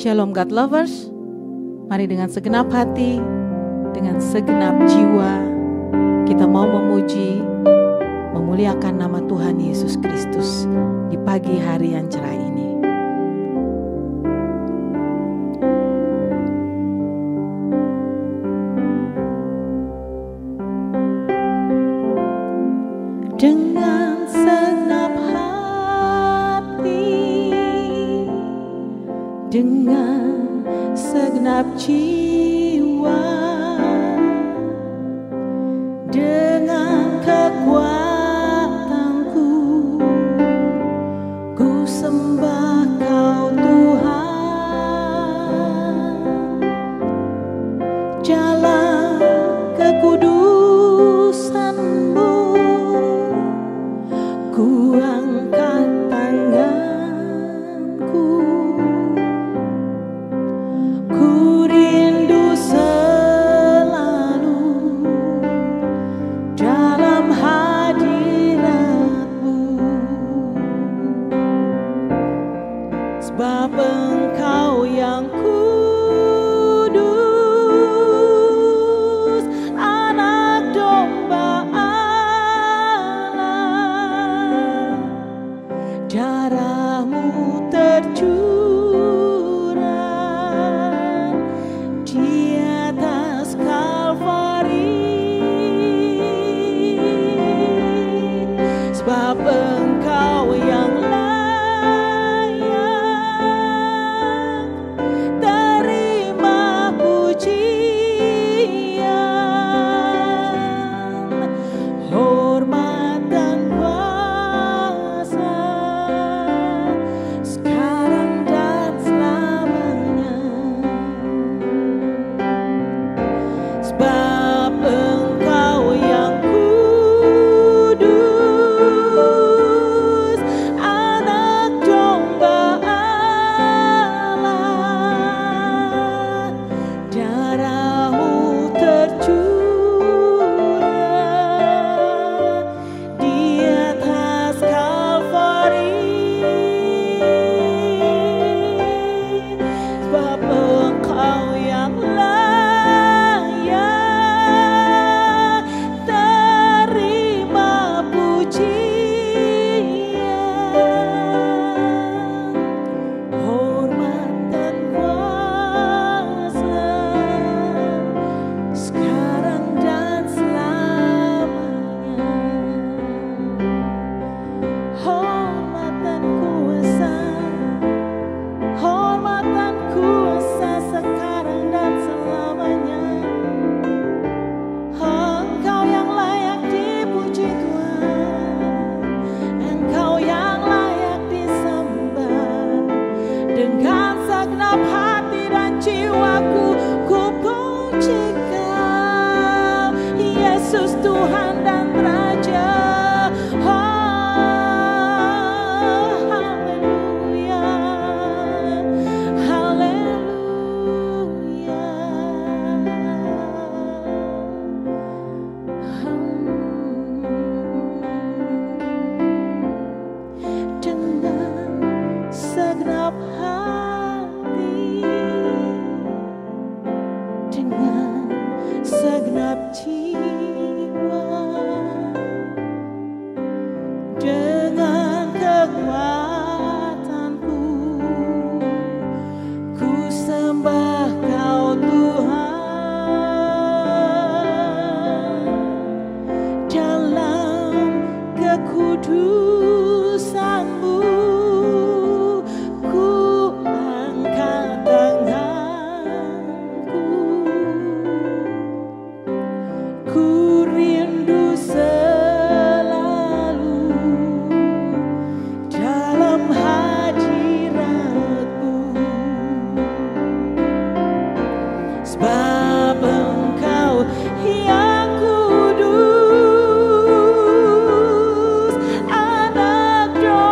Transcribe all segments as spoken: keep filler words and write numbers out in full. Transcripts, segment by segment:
Shalom God Lovers, mari dengan segenap hati, dengan segenap jiwa, kita mau memuji, memuliakan nama Tuhan Yesus Kristus di pagi hari yang cerah ini. Dengan segenap hati, dengan segenap jiwa, dengan kekuatanku, ku sembah Kau Tuhan. Jalan kekudusan-Mu, ku angkat tanganku, ku rindu selalu dalam hadirat-Mu, sebab Engkau yang kudus, anak domba Allah, darah-Mu tercurah di atas Kalvari, sebab Engkau yang layak terima pujian, hormat dan kuasa sekarang dan selamanya. Sebab Engkau yang kudus, anak domba Allah, darah-Mu tercurah di atas Kalvari, sebab Engkau yang layak terima pujian, hormat dan kuasa sekarang dan selamanya. Hormat dan kuasa, hormat dan kuasa sekarang dan selamanya. Engkau yang layak dipuji Tuhan, Engkau yang layak disembah. Dengan segenap hati dan jiwaku, ku puji Kau, Yesus Tuhan dan Raja. Oh, haleluya, haleluya. Dengan segenap hati, dengan segenap jiwa, dengan kekuatanku, ku sembah Kau Tuhan. Dalam kekudusan-Mu, ku angkat tanganku, ku rindu selalu dalam hadirat-Mu, sebab Engkau yang kudus, anak domba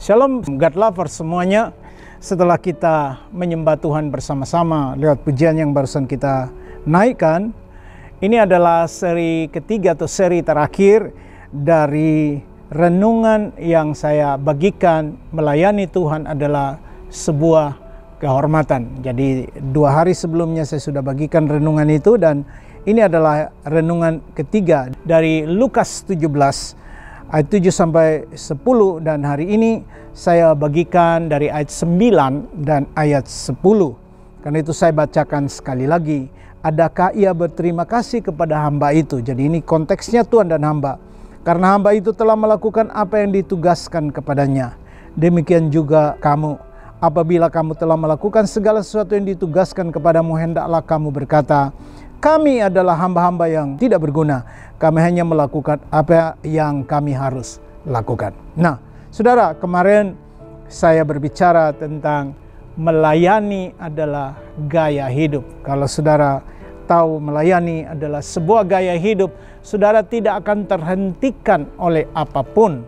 Shalom God lovers semuanya. Setelah kita menyembah Tuhan bersama-sama lewat pujian yang barusan kita naikkan, ini adalah seri ketiga atau seri terakhir dari renungan yang saya bagikan. Melayani Tuhan adalah sebuah kehormatan. Jadi dua hari sebelumnya saya sudah bagikan renungan itu, dan ini adalah renungan ketiga dari Lukas tujuh belas ayat tujuh sampai sepuluh, dan hari ini saya bagikan dari ayat sembilan dan ayat sepuluh. Karena itu saya bacakan sekali lagi. Adakah ia berterima kasih kepada hamba itu? Jadi ini konteksnya Tuhan dan hamba. Karena hamba itu telah melakukan apa yang ditugaskan kepadanya. Demikian juga kamu. Apabila kamu telah melakukan segala sesuatu yang ditugaskan kepadamu, hendaklah kamu berkata, kami adalah hamba-hamba yang tidak berguna. Kami hanya melakukan apa yang kami harus lakukan. Nah, saudara, kemarin saya berbicara tentang melayani adalah gaya hidup. Kalau saudara tahu melayani adalah sebuah gaya hidup, saudara tidak akan terhentikan oleh apapun.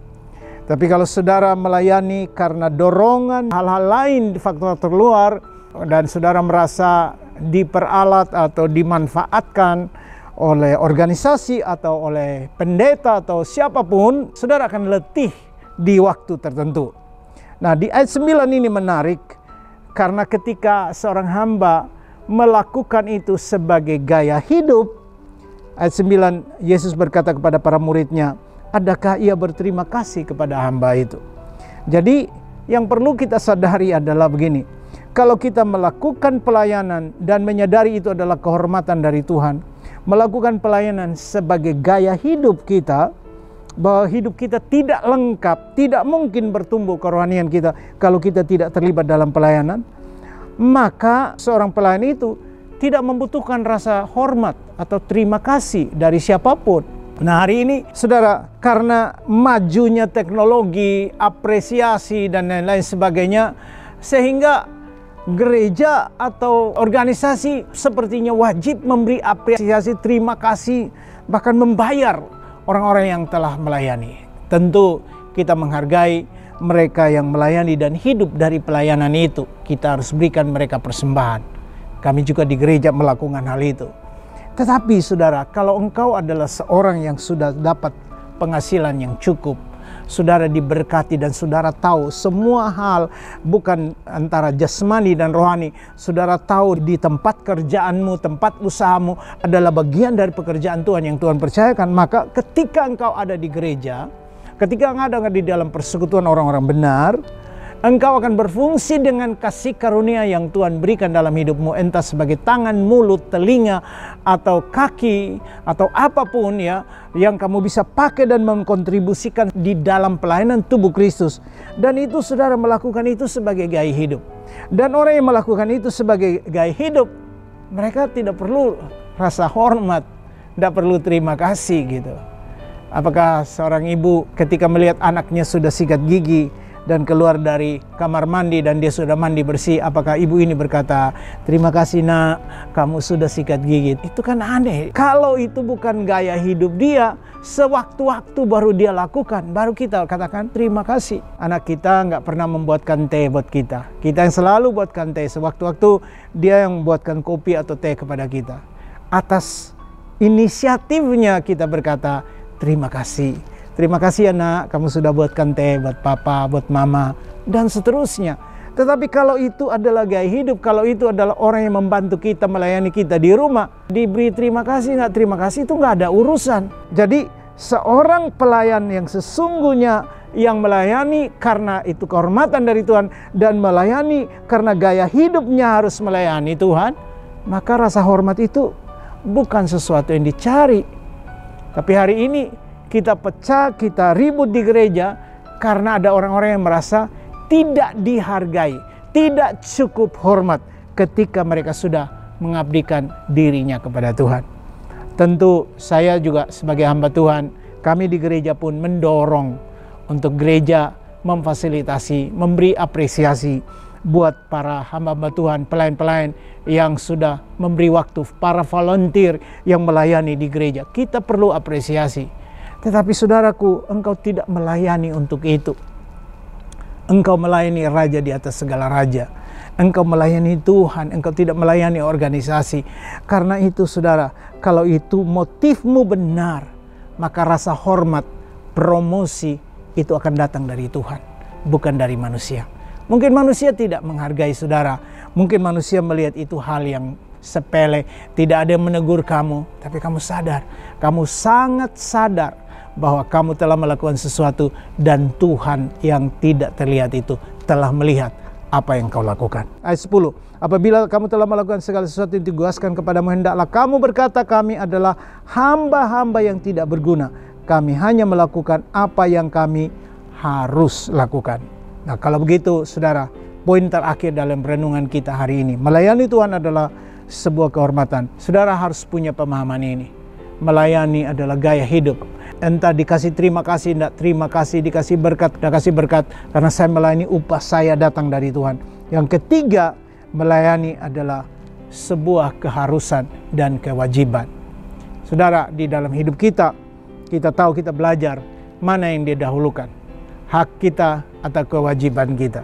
Tapi kalau saudara melayani karena dorongan hal-hal lain, faktor luar, dan saudara merasa diperalat atau dimanfaatkan oleh organisasi atau oleh pendeta atau siapapun, saudara akan letih di waktu tertentu. Nah, di ayat sembilan ini menarik, karena ketika seorang hamba melakukan itu sebagai gaya hidup, ayat sembilan, Yesus berkata kepada para muridnya, adakah ia berterima kasih kepada hamba itu? Jadi yang perlu kita sadari adalah begini, kalau kita melakukan pelayanan dan menyadari itu adalah kehormatan dari Tuhan, melakukan pelayanan sebagai gaya hidup kita, bahwa hidup kita tidak lengkap, tidak mungkin bertumbuh kerohanian kita kalau kita tidak terlibat dalam pelayanan, maka seorang pelayan itu tidak membutuhkan rasa hormat atau terima kasih dari siapapun. Nah, hari ini saudara, karena majunya teknologi, apresiasi dan lain-lain sebagainya, sehingga gereja atau organisasi sepertinya wajib memberi apresiasi, terima kasih, bahkan membayar orang-orang yang telah melayani. Tentu kita menghargai mereka yang melayani dan hidup dari pelayanan itu. Kita harus berikan mereka persembahan. Kami juga di gereja melakukan hal itu. Tetapi saudara, kalau engkau adalah seorang yang sudah dapat penghasilan yang cukup, saudara diberkati dan saudara tahu semua hal bukan antara jasmani dan rohani, saudara tahu di tempat kerjaanmu, tempat usahamu adalah bagian dari pekerjaan Tuhan yang Tuhan percayakan, maka ketika engkau ada di gereja, ketika engkau ada di dalam persekutuan orang-orang benar, engkau akan berfungsi dengan kasih karunia yang Tuhan berikan dalam hidupmu, entah sebagai tangan, mulut, telinga, atau kaki, atau apapun ya, yang kamu bisa pakai dan mengkontribusikan di dalam pelayanan tubuh Kristus. Dan itu saudara melakukan itu sebagai gaya hidup. Dan orang yang melakukan itu sebagai gaya hidup, mereka tidak perlu rasa hormat, tidak perlu terima kasih gitu. Apakah seorang ibu ketika melihat anaknya sudah sikat gigi dan keluar dari kamar mandi dan dia sudah mandi bersih, apakah ibu ini berkata, terima kasih nak, kamu sudah sikat gigi? Itu kan aneh. Kalau itu bukan gaya hidup dia, sewaktu-waktu baru dia lakukan, baru kita katakan terima kasih. Anak kita nggak pernah membuatkan teh buat kita, kita yang selalu buatkan teh. Sewaktu-waktu dia yang buatkan kopi atau teh kepada kita. Atas inisiatifnya kita berkata terima kasih. Terima kasih ya nak, kamu sudah buatkan teh buat papa, buat mama, dan seterusnya. Tetapi kalau itu adalah gaya hidup, kalau itu adalah orang yang membantu kita, melayani kita di rumah, diberi terima kasih, nggak terima kasih, itu nggak ada urusan. Jadi seorang pelayan yang sesungguhnya yang melayani karena itu kehormatan dari Tuhan, dan melayani karena gaya hidupnya harus melayani Tuhan, maka rasa hormat itu bukan sesuatu yang dicari. Tapi hari ini kita pecah, kita ribut di gereja karena ada orang-orang yang merasa tidak dihargai, tidak cukup hormat ketika mereka sudah mengabdikan dirinya kepada Tuhan. Tentu saya juga sebagai hamba Tuhan, kami di gereja pun mendorong untuk gereja memfasilitasi, memberi apresiasi buat para hamba-hamba Tuhan, pelayan-pelayan yang sudah memberi waktu, para volunteer yang melayani di gereja. Kita perlu apresiasi. Tetapi saudaraku, engkau tidak melayani untuk itu. Engkau melayani raja di atas segala raja. Engkau melayani Tuhan, engkau tidak melayani organisasi. Karena itu saudara, kalau itu motifmu benar, maka rasa hormat, promosi itu akan datang dari Tuhan, bukan dari manusia. Mungkin manusia tidak menghargai saudara, mungkin manusia melihat itu hal yang sepele, tidak ada yang menegur kamu, tapi kamu sadar, kamu sangat sadar bahwa kamu telah melakukan sesuatu dan Tuhan yang tidak terlihat itu telah melihat apa yang kau lakukan. Ayat sepuluh. Apabila kamu telah melakukan segala sesuatu yang ditugaskan kepadamu, hendaklah kamu berkata, kami adalah hamba-hamba yang tidak berguna. Kami hanya melakukan apa yang kami harus lakukan. Nah, kalau begitu saudara, poin terakhir dalam renungan kita hari ini, melayani Tuhan adalah sebuah kehormatan. Saudara harus punya pemahaman ini. Melayani adalah gaya hidup. Entah dikasih terima kasih, tidak terima kasih, dikasih berkat, tidak kasih berkat, karena saya melayani, upah saya datang dari Tuhan. Yang ketiga, melayani adalah sebuah keharusan dan kewajiban. Saudara, di dalam hidup kita, kita tahu, kita belajar mana yang didahulukan, hak kita atau kewajiban kita.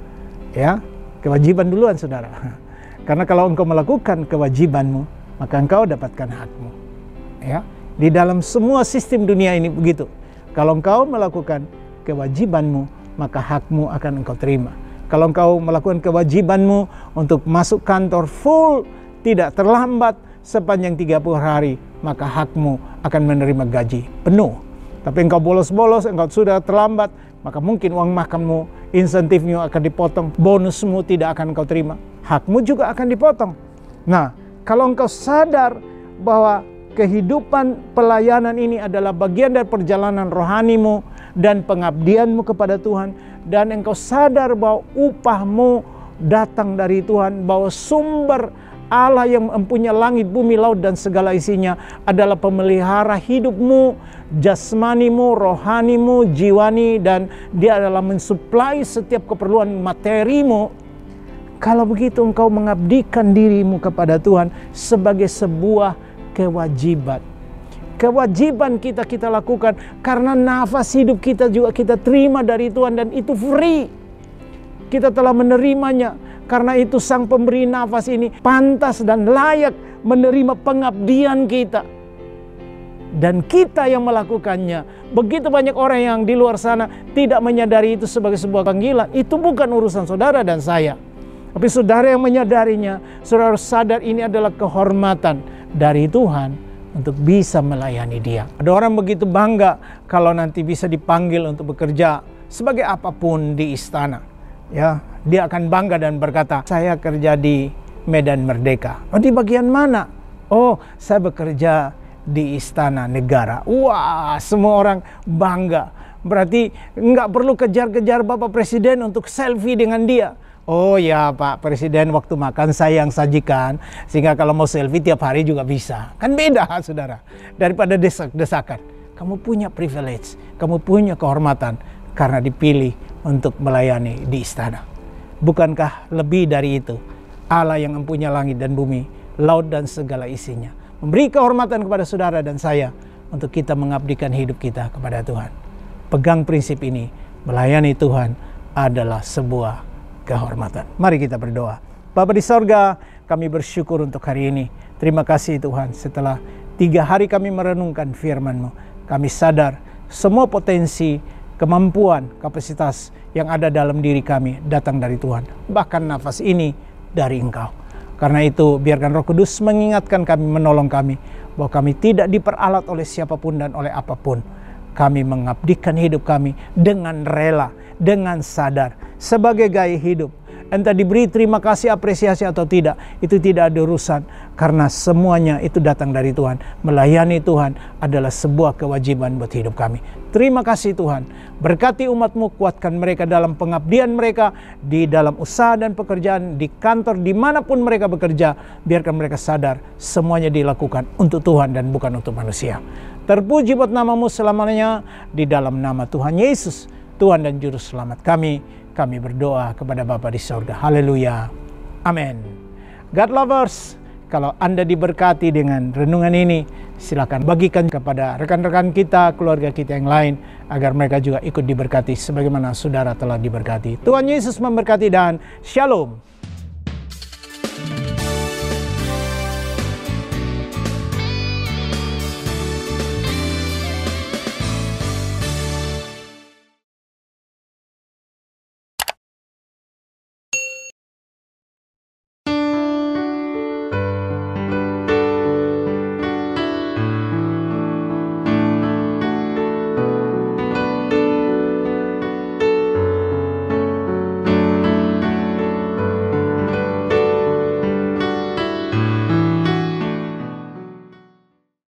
Ya, kewajiban duluan saudara. Karena kalau engkau melakukan kewajibanmu, maka engkau dapatkan hakmu. Ya, di dalam semua sistem dunia ini begitu. Kalau engkau melakukan kewajibanmu, maka hakmu akan engkau terima. Kalau engkau melakukan kewajibanmu untuk masuk kantor full, tidak terlambat sepanjang tiga puluh hari, maka hakmu akan menerima gaji penuh. Tapi engkau bolos-bolos, engkau sudah terlambat, maka mungkin uang makanmu, insentifmu akan dipotong, bonusmu tidak akan engkau terima, hakmu juga akan dipotong. Nah, kalau engkau sadar bahwa kehidupan pelayanan ini adalah bagian dari perjalanan rohanimu dan pengabdianmu kepada Tuhan, dan engkau sadar bahwa upahmu datang dari Tuhan, bahwa sumber Allah yang mempunyai langit, bumi, laut, dan segala isinya adalah pemelihara hidupmu, jasmanimu, rohanimu, jiwani, dan dia adalah mensuplai setiap keperluan materimu. Kalau begitu engkau mengabdikan dirimu kepada Tuhan sebagai sebuah kewajiban. Kewajiban kita kita lakukan karena nafas hidup kita juga kita terima dari Tuhan, dan itu free. Kita telah menerimanya. Karena itu sang pemberi nafas ini pantas dan layak menerima pengabdian kita. Dan kita yang melakukannya. Begitu banyak orang yang di luar sana tidak menyadari itu sebagai sebuah panggilan. Itu bukan urusan saudara dan saya. Tapi saudara yang menyadarinya, saudara harus sadar ini adalah kehormatan dari Tuhan untuk bisa melayani Dia. Ada orang begitu bangga kalau nanti bisa dipanggil untuk bekerja sebagai apapun di istana. Ya, dia akan bangga dan berkata, saya kerja di Medan Merdeka. Oh, di bagian mana? Oh, saya bekerja di Istana Negara. Wah, semua orang bangga. Berarti nggak perlu kejar-kejar Bapak Presiden untuk selfie dengan dia. Oh ya Pak Presiden, waktu makan saya yang sajikan, sehingga kalau mau selfie tiap hari juga bisa. Kan beda saudara, daripada desak-desakan. Kamu punya privilege, kamu punya kehormatan karena dipilih untuk melayani di istana. Bukankah lebih dari itu Allah yang mempunyai langit dan bumi, laut dan segala isinya, memberi kehormatan kepada saudara dan saya untuk kita mengabdikan hidup kita kepada Tuhan. Pegang prinsip ini, melayani Tuhan adalah sebuah kehormatan. Mari kita berdoa. Bapa di sorga, kami bersyukur untuk hari ini. Terima kasih Tuhan, setelah tiga hari kami merenungkan firman-Mu, kami sadar semua potensi, kemampuan, kapasitas yang ada dalam diri kami datang dari Tuhan. Bahkan nafas ini dari Engkau. Karena itu biarkan Roh Kudus mengingatkan kami, menolong kami, bahwa kami tidak diperalat oleh siapapun dan oleh apapun. Kami mengabdikan hidup kami dengan rela, dengan sadar, sebagai gaya hidup. Entah diberi terima kasih, apresiasi atau tidak, itu tidak ada urusan. Karena semuanya itu datang dari Tuhan. Melayani Tuhan adalah sebuah kewajiban buat hidup kami. Terima kasih Tuhan. Berkati umat-Mu, kuatkan mereka dalam pengabdian mereka, di dalam usaha dan pekerjaan, di kantor, dimanapun mereka bekerja. Biarkan mereka sadar semuanya dilakukan untuk Tuhan dan bukan untuk manusia. Terpuji buat nama-Mu selamanya, di dalam nama Tuhan Yesus, Tuhan dan Juru Selamat kami. Kami berdoa kepada Bapa di sorga. Haleluya. Amin. God lovers, Kalau Anda diberkati dengan renungan ini, silakan bagikan kepada rekan-rekan kita, keluarga kita yang lain, agar mereka juga ikut diberkati sebagaimana saudara telah diberkati. Tuhan Yesus memberkati dan Shalom.